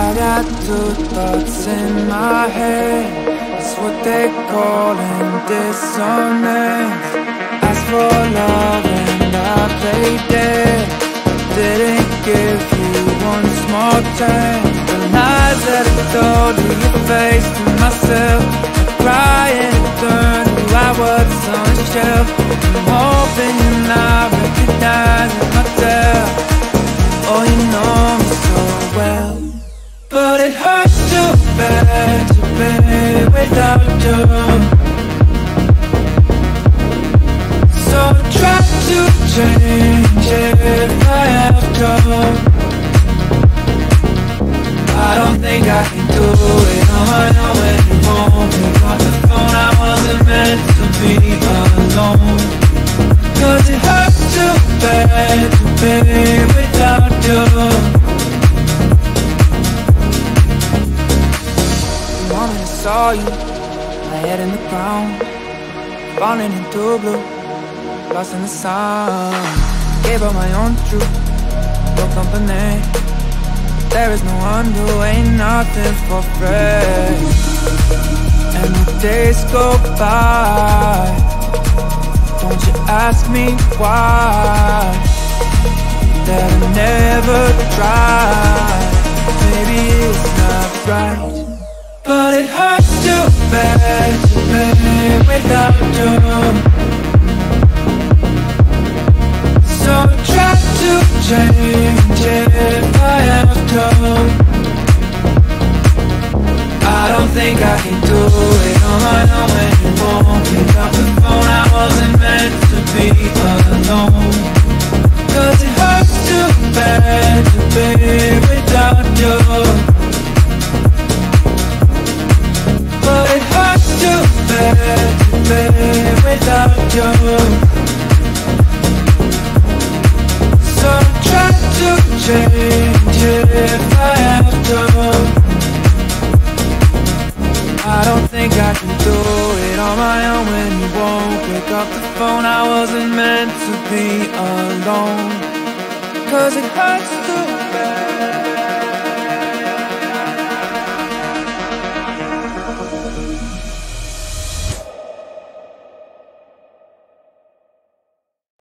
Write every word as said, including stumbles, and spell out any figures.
I got two thoughts in my head. It's what they call dissonance. Asked for love and I played dead. Didn't give you one small chance. The lies that I told you, you faced to myself. Crying and turn who I was on the shelf. I'm hoping you're not recognizing myself. Oh, you know me so well. But it hurts too bad to be without you. So I try to change if I have to. I don't think I can do it on my own anymore. Pick up the phone, I wasn't meant to be alone. Cause it hurts too bad to be without you. The moment I saw you, my head in the ground, falling into blue, lost in the sun. Gave up my own truth, no company. There is no one who ain't nothing for free. And the days go by, don't you ask me why. That I never tried. Maybe it's not right, but it hurts too bad to be without you. So I try to change if I have to. I don't think I can do it on my own anymore. Pick up the phone, I wasn't meant to be alone. Cause it hurts too bad to be without you. But it hurts too bad to be without you. So I try to change if I have to. I don't think I can do it on my own when you won't pick up the phone. I wasn't meant to be alone. Cause it hurts to